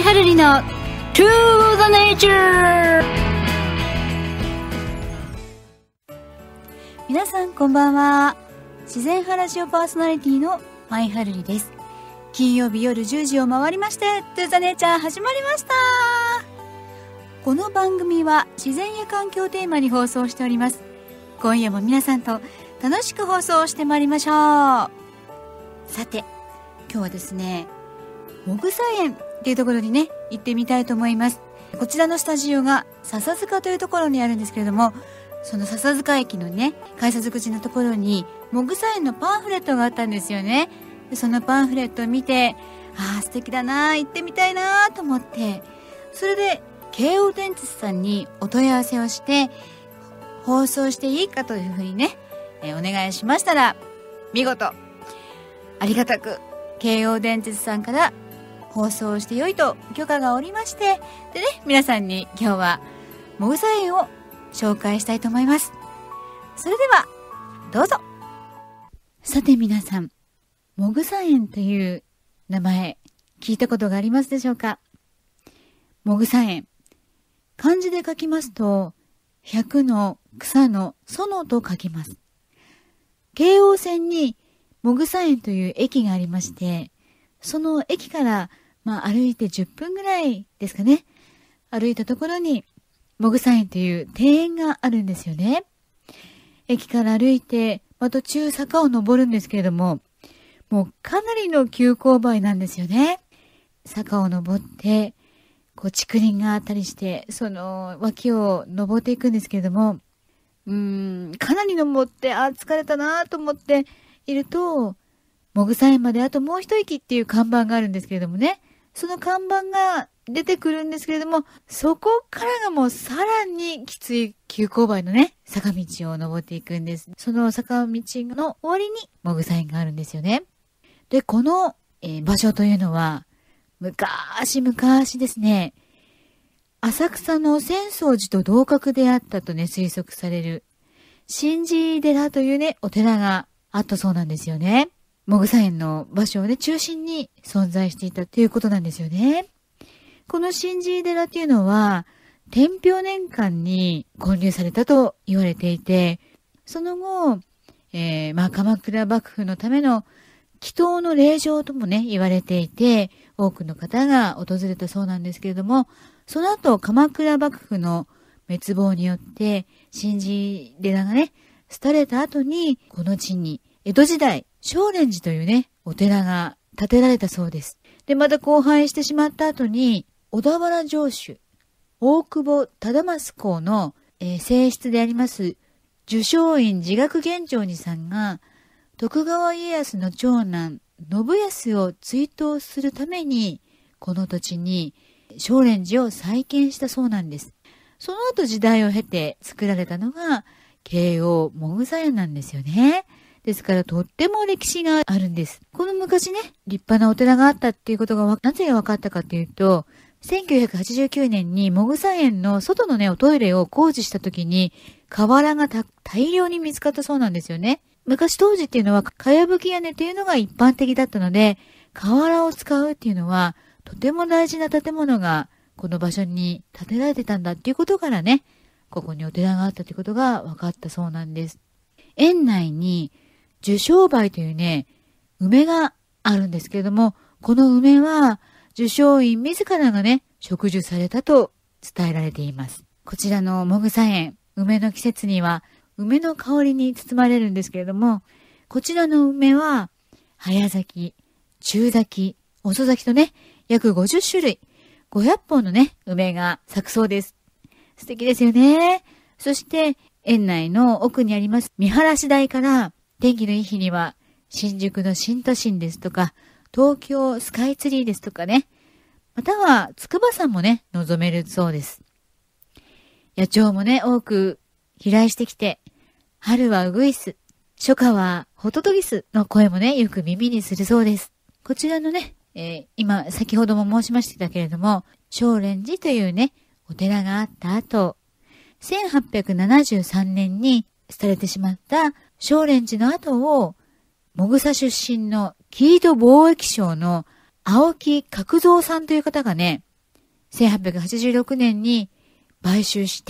はるりの To the Nature。 皆さんこんばんは。自然派ラジオパーソナリティのまいはるりです。金曜日夜10時を回りまして To the Nature 始まりました。この番組は自然や環境をテーマに放送しております。今夜も皆さんと楽しく放送してまいりましょう。さて今日はですね、もぐさ園っていうところにね行ってみたいと思います。こちらのスタジオが笹塚というところにあるんですけれども、その笹塚駅のね改札口のところにもぐさ園のパンフレットがあったんですよね。でそのパンフレットを見て、素敵だな、行ってみたいなと思って、それで京王電鉄さんにお問い合わせをして放送していいかというふうにね、お願いしましたら、見事ありがたく京王電鉄さんから放送してよいと許可がおりまして、でね、皆さんに今日はもぐさ園を紹介したいと思います。それではどうぞ。さて皆さん、もぐさ園という名前聞いたことがありますでしょうか。もぐさ園、漢字で書きますと百の草の園と書きます。京王線にもぐさ園という駅がありまして、その駅から歩いて10分ぐらいですかね、歩いたところにもぐさ園という庭園があるんですよね。駅から歩いて、途中坂を登るんですけれども、もうかなりの急勾配なんですよね。坂を登って竹林があったりして、その脇を登っていくんですけれども、かなり登って、疲れたなと思っていると、もぐさ園まであともう一息っていう看板があるんですけれどもね、その看板が出てくるんですけれども、そこからがもうさらにきつい急勾配のね、坂道を登っていくんです。その坂道の終わりにもぐさ園があるんですよね。で、この、場所というのは、昔々ですね、浅草の浅草寺と同格であったとね、推測される、新寺寺というね、お寺があったそうなんですよね。もぐさ園の場所をね、中心に存在していたということなんですよね。この新寺寺っていうのは、天平年間に建立されたと言われていて、その後、鎌倉幕府のための祈祷の霊場ともね、言われていて、多くの方が訪れたそうなんですけれども、その後、鎌倉幕府の滅亡によって、新寺寺がね、廃れた後に、この地に、江戸時代、聖蓮寺というね、お寺が建てられたそうです。で、また荒廃してしまった後に、小田原城主、大久保忠増公の、正室であります、寿松院自学玄成寺さんが、徳川家康の長男、信康を追悼するために、この土地に、聖蓮寺を再建したそうなんです。その後時代を経て作られたのが京王もぐさ園なんですよね。ですからとっても歴史があるんです。この昔ね、立派なお寺があったっていうことがなぜ分かったかというと、1989年にもぐさ園の外のね、おトイレを工事した時に瓦が大量に見つかったそうなんですよね。昔当時っていうのはかやぶき屋根っていうのが一般的だったので、瓦を使うっていうのはとても大事な建物がこの場所に建てられてたんだっていうことからね、ここにお寺があったということが分かったそうなんです。園内に樹松梅というね、梅があるんですけれども、この梅は寿松院自らがね、植樹されたと伝えられています。こちらのもぐさ園、梅の季節には梅の香りに包まれるんですけれども、こちらの梅は早咲き、中咲き、遅咲きとね、約50種類、500本のね、梅が咲くそうです。素敵ですよね。そして、園内の奥にあります見晴らし台から、天気のいい日には、新宿の新都心ですとか、東京スカイツリーですとかね、または筑波山もね、望めるそうです。野鳥もね、多く飛来してきて、春はウグイス、初夏はホトトギスの声もね、よく耳にするそうです。こちらのね、今、先ほども申しましたけれども、聖蓮寺というね、お寺があった後、1873年に廃れてしまった聖蓮寺の後を、もぐさ出身の生糸貿易商の青木角蔵さんという方がね、 1886年に買収して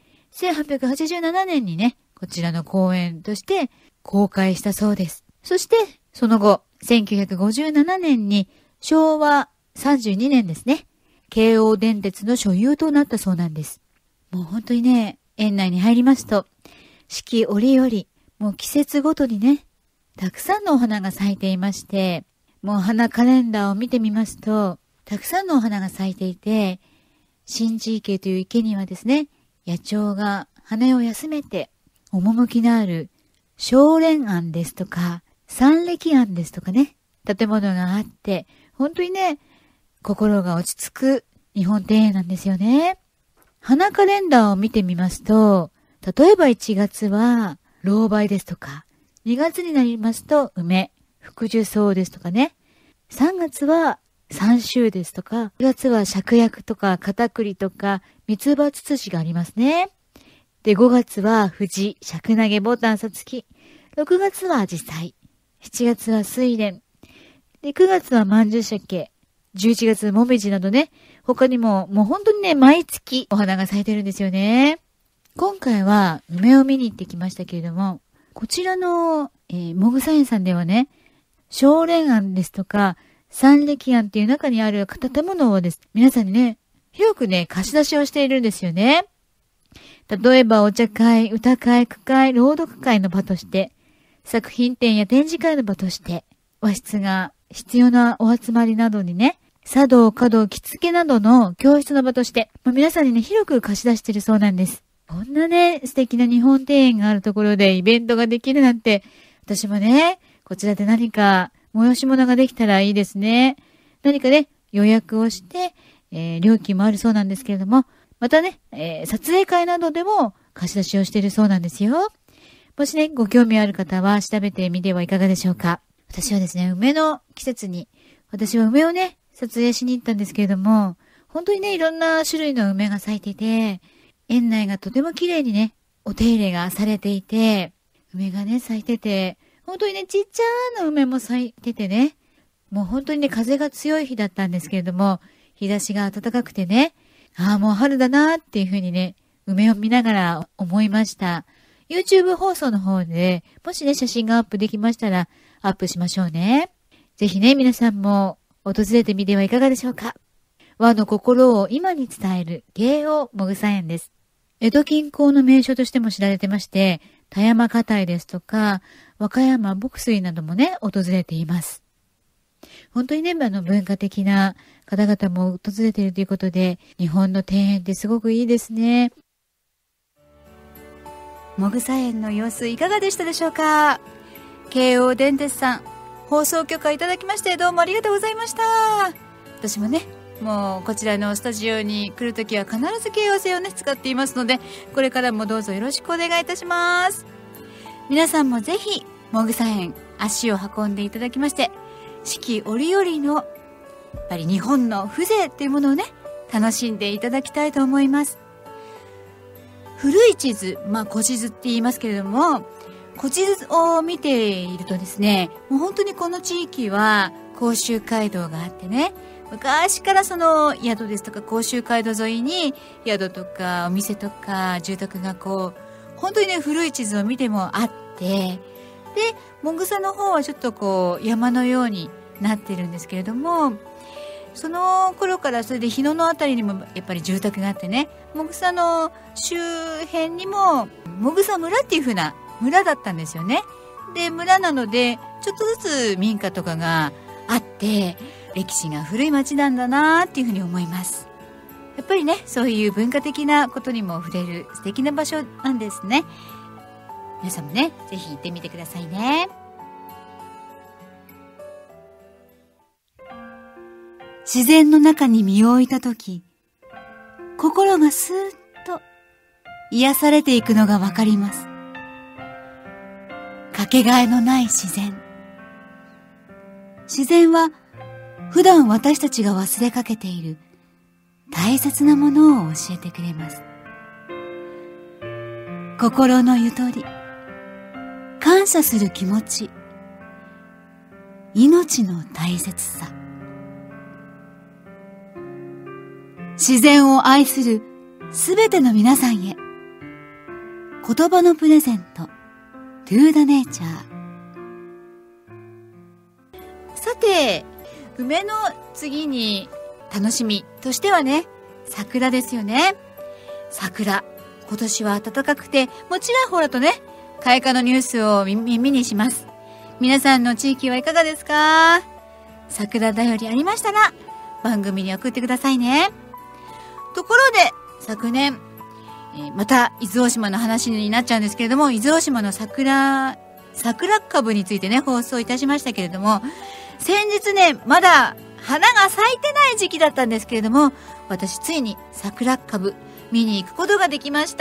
、1887年にね、こちらの公園として公開したそうです。そして、その後、1957年に昭和32年ですね、京王電鉄の所有となったそうなんです。もう本当にね、園内に入りますと、四季折々、もう季節ごとにね、たくさんのお花が咲いていまして、もう花カレンダーを見てみますと、たくさんのお花が咲いていて、新地池という池にはですね、野鳥が羽を休めて、趣のある小蓮庵ですとか、三暦庵ですとかね、建物があって、本当にね、心が落ち着く日本庭園なんですよね。花カレンダーを見てみますと、例えば1月は老梅ですとか、2月になりますと梅、福寿草ですとかね、3月は山椒ですとか、4月は芍薬とか片栗とか三つ葉ツツジがありますね。で、5月は藤、尺投げ、ボタン、さつき。6月は紫陽花。7月は睡蓮。で、9月は曼珠鮭。11月もみじなどね、他にももう本当にね、毎月お花が咲いてるんですよね。今回は梅を見に行ってきましたけれども、こちらの、もぐさ園さんではね、小蓮庵ですとか、三暦庵っていう中にある建物をです、皆さんにね、広くね、貸し出しをしているんですよね。例えばお茶会、歌会、句会、朗読会の場として、作品展や展示会の場として、和室が必要なお集まりなどにね、茶道、華道、着付けなどの教室の場として、皆さんにね、広く貸し出しているそうなんです。こんなね、素敵な日本庭園があるところでイベントができるなんて、私もね、こちらで何か催し物ができたらいいですね。何かね、予約をして、料金もあるそうなんですけれども、またね、撮影会などでも貸し出しをしているそうなんですよ。もしね、ご興味ある方は調べてみてはいかがでしょうか。私はですね、梅の季節に、私は梅をね、撮影しに行ったんですけれども、本当にね、いろんな種類の梅が咲いていて、園内がとても綺麗にね、お手入れがされていて、梅がね、咲いてて、本当にね、ちっちゃな梅も咲いててね、もう本当にね、風が強い日だったんですけれども、日差しが暖かくてね、ああ、もう春だなーっていうふうにね、梅を見ながら思いました。YouTube 放送の方で、もしね、写真がアップできましたら、アップしましょうね。ぜひね、皆さんも訪れてみてはいかがでしょうか。和の心を今に伝える京王もぐさ園です。江戸近郊の名所としても知られてまして、田山花亭ですとか、和歌山牧水などもね、訪れています。本当にね、文化的な方々も訪れているということで、日本の庭園ってすごくいいですね。もぐさ園の様子いかがでしたでしょうか。京王電鉄さん、放送許可いただきましてどうもありがとうございました。私もね、もうこちらのスタジオに来るときは必ず京王線をね、使っていますので、これからもどうぞよろしくお願いいたします。皆さんもぜひ、もぐさ園足を運んでいただきまして、四季折々のやっぱり日本の風情っていうものをね、楽しんでいただきたいと思います。古い地図、古地図って言いますけれども、古地図を見ているとですね、もう本当にこの地域は甲州街道があってね、昔からその宿ですとか甲州街道沿いに宿とかお店とか住宅がこう、本当にね、古い地図を見てもあって、で、もぐさの方はちょっとこう山のようになってるんですけれども、その頃からそれで日野のあたりにもやっぱり住宅があってね、もぐさの周辺にももぐさ村っていう風な村だったんですよね。で、村なのでちょっとずつ民家とかがあって歴史が古い町なんだなっていう風に思います。やっぱりね、そういう文化的なことにも触れる素敵な場所なんですね。皆さんもね、ぜひ行ってみてくださいね。自然の中に身を置いたとき、心がスーッと癒されていくのがわかります。かけがえのない自然。自然は普段私たちが忘れかけている大切なものを教えてくれます。心のゆとり、感謝する気持ち、命の大切さ。 自然を愛するすべての皆さんへ。言葉のプレゼント To the Nature。 さて、梅の次に楽しみとしてはね、桜ですよね。桜、今年は暖かくて、もうちらほらとね、開花のニュースを耳にします。皆さんの地域はいかがですか？桜だよりありましたら、番組に送ってくださいね。ところで、昨年、また伊豆大島の話になっちゃうんですけれども、伊豆大島の桜株についてね、放送いたしましたけれども、先日ね、まだ花が咲いてない時期だったんですけれども、私ついに桜株見に行くことができました。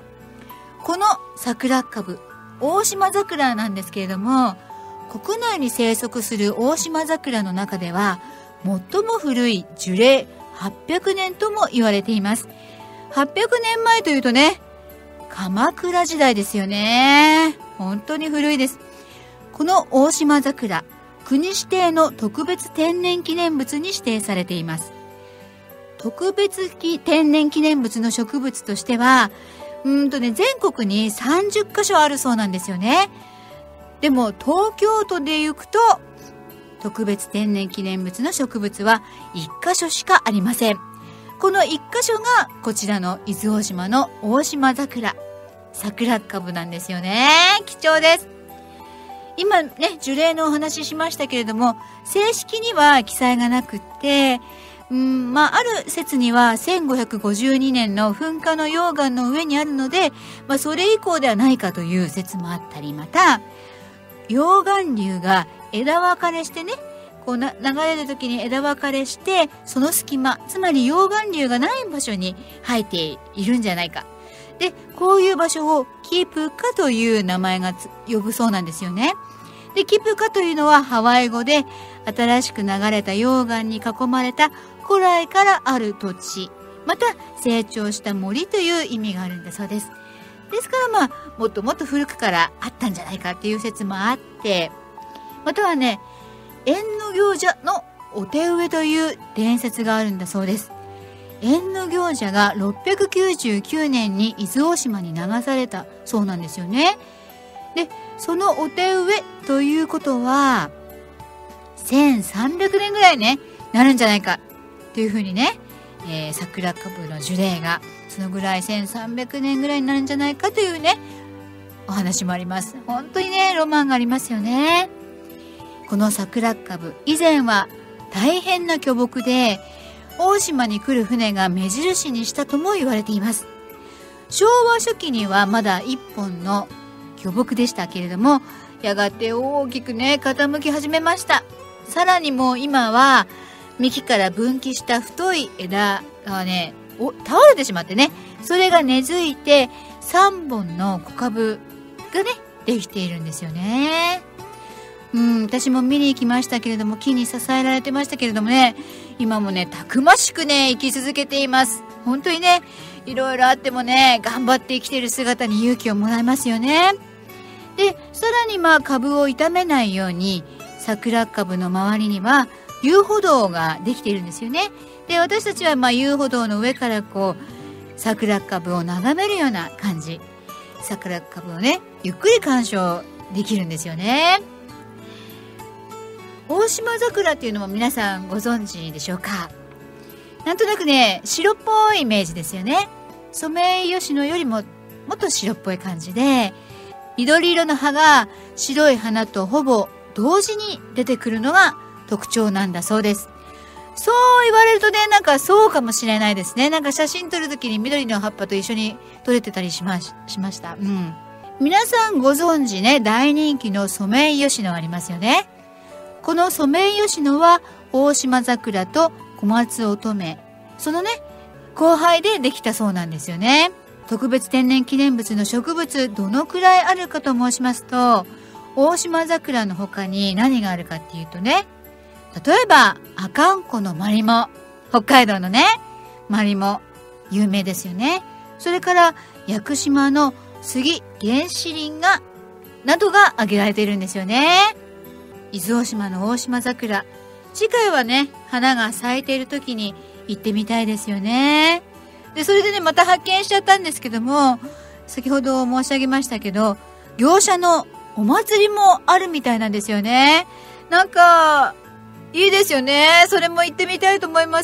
この桜株、大島桜なんですけれども、国内に生息する大島桜の中では最も古い樹齢800年とも言われています。800年前というとね、鎌倉時代ですよね。本当に古いです。この大島桜、国指定の特別天然記念物に指定されています。特別天然記念物の植物としては、全国に30カ所あるそうなんですよね。でも東京都で行くと、特別天然記念物の植物は1カ所しかありません。この1カ所がこちらの伊豆大島の大島桜株なんですよね。貴重です。今ね、樹齢のお話ししましたけれども、正式には記載がなくって、ある説には1552年の噴火の溶岩の上にあるので、それ以降ではないかという説もあったり、また、溶岩流が枝分かれしてね、こう流れる時に枝分かれして、その隙間、つまり溶岩流がない場所に生えているんじゃないか。で、こういう場所をキプカという名前が呼ぶそうなんですよね。で、キプカというのはハワイ語で、新しく流れた溶岩に囲まれた古来からある土地、また成長した森という意味があるんだそうです。ですからもっともっと古くからあったんじゃないかっていう説もあって、またはね、縁の行者のお手植えという伝説があるんだそうです。縁の行者が699年に伊豆大島に流されたそうなんですよね。で、そのお手植えということは、1300年ぐらいね、なるんじゃないかというふうにね、桜株の樹齢がそのぐらい1300年ぐらいになるんじゃないかというね、お話もあります。本当にね、ロマンがありますよね。この桜株、以前は大変な巨木で、大島に来る船が目印にしたとも言われています。昭和初期にはまだ一本の巨木でしたけれども、やがて大きくね、傾き始めました。さらにもう今は幹から分岐した太い枝がね、倒れてしまってね、それが根付いて3本の小株がね、できているんですよね。私も見に行きましたけれども、木に支えられてましたけれどもね、今もね、たくましくね、生き続けています。本当にね、いろいろあってもね、頑張って生きている姿に勇気をもらえますよね。で、さらに株を傷めないように、桜株の周りには遊歩道ができているんですよね。で、私たちは遊歩道の上からこう、桜株を眺めるような感じ。桜株をね、ゆっくり鑑賞できるんですよね。大島桜っていうのも皆さんご存知でしょうか？なんとなくね、白っぽいイメージですよね。ソメイヨシノよりももっと白っぽい感じで、緑色の葉が白い花とほぼ同時に出てくるのが特徴なんだそうです。そう言われるとね、なんかそうかもしれないですね。なんか写真撮るときに緑の葉っぱと一緒に撮れてたりしました。皆さんご存知ね、大人気のソメイヨシノありますよね。このソメイヨシノは大島桜と小松乙女、そのね、交配でできたそうなんですよね。特別天然記念物の植物、どのくらいあるかと申しますと、大島桜の他に何があるかっていうとね、例えば阿寒湖のマリモ、北海道のね、マリモ、有名ですよね。それから屋久島の杉原始林などが挙げられているんですよね。伊豆大島の大島桜、次回はね、花が咲いている時に行ってみたいですよね。で、それでね、また発見しちゃったんですけども、先ほど申し上げましたけど、業者のお祭りもあるみたいなんですよね。なんか、いいですよね。それも行ってみたいと思います。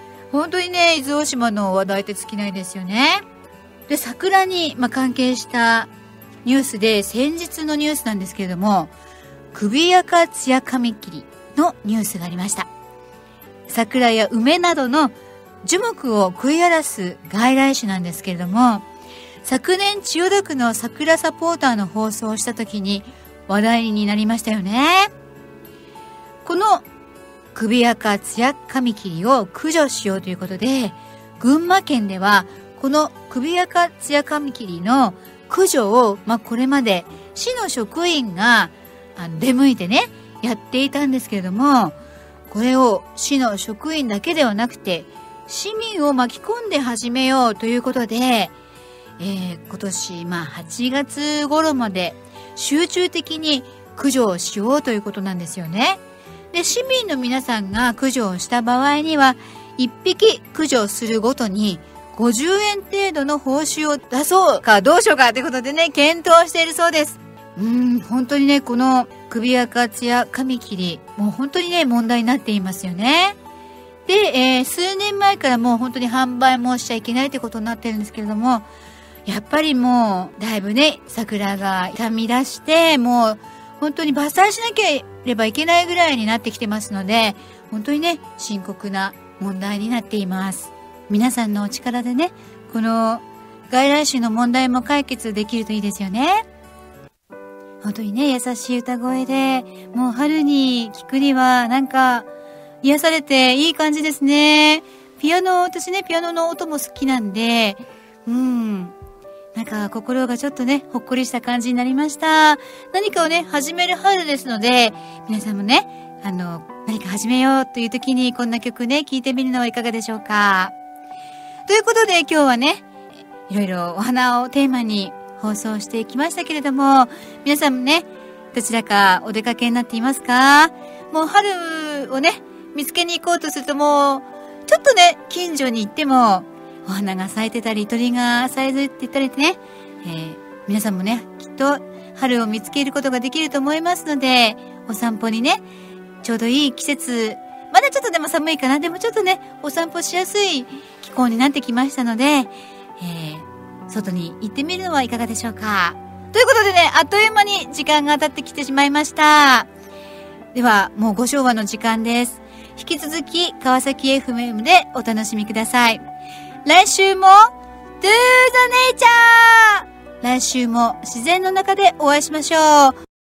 本当にね、伊豆大島の話題って尽きないですよね。で、桜に、関係したニュースで、先日のニュースなんですけれども、首垢ツヤカミキリのニュースがありました。桜や梅などの樹木を食い荒らす外来種なんですけれども、昨年千代田区の桜サポーターの放送をした時に話題になりましたよね。この首垢ツヤカミキリを駆除しようということで、群馬県ではこの首垢ツヤカミキリの駆除を、これまで市の職員が出向いてね、やっていたんですけれども、これを市の職員だけではなくて、市民を巻き込んで始めようということで、今年、8月頃まで集中的に駆除をしようということなんですよね。で、市民の皆さんが駆除をした場合には、1匹駆除するごとに50円程度の報酬を出そうかどうしようかということでね、検討しているそうです。本当にね、この首垢ツヤカミキリ、もう本当にね、問題になっていますよね。で、数年前からもう本当に販売もしちゃいけないということになってるんですけれども、やっぱりもう、だいぶね、桜が傷み出して、もう、本当に伐採しなければいけないぐらいになってきてますので、本当にね、深刻な問題になっています。皆さんのお力でね、この外来種の問題も解決できるといいですよね。本当にね、優しい歌声で、もう春に聞くにはなんか癒されていい感じですね。私ね、ピアノの音も好きなんで、なんか心がちょっとね、ほっこりした感じになりました。何かをね、始める春ですので、皆さんもね、何か始めようという時にこんな曲ね、聴いてみるのはいかがでしょうか。ということで今日はね、いろいろお花をテーマに放送していきましたけれども、皆さんもね、どちらかお出かけになっていますか？もう春をね、見つけに行こうとするともう、ちょっとね、近所に行っても、お花が咲いてたり、鳥がさえずっていったりね、皆さんもね、きっと春を見つけることができると思いますので、お散歩にね、ちょうどいい季節、まだちょっとでも寒いかな。でもちょっとね、お散歩しやすい気候になってきましたので、外に行ってみるのはいかがでしょうか。ということでね、あっという間に時間が経ってきてしまいました。では、もうご唱和の時間です。引き続き、川崎 FM でお楽しみください。来週も、Do the Nature! 来週も自然の中でお会いしましょう。